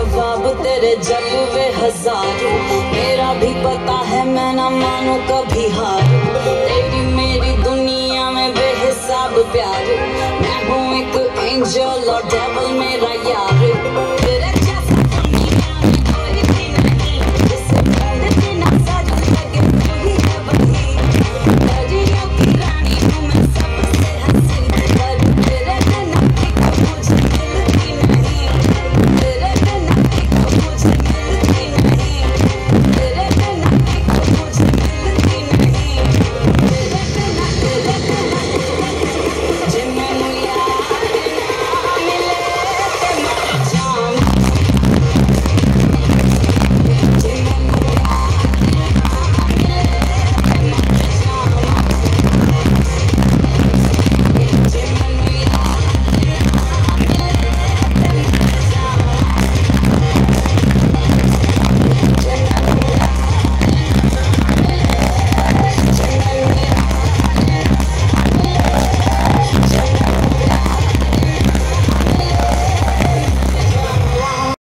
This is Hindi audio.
जवाब तेरे जलवे हजार। मेरा भी पता है मैं ना मानू कभी हार। तेरी मेरी दुनिया में बेहिसाब प्यार। मैं हूँ एक एंजल और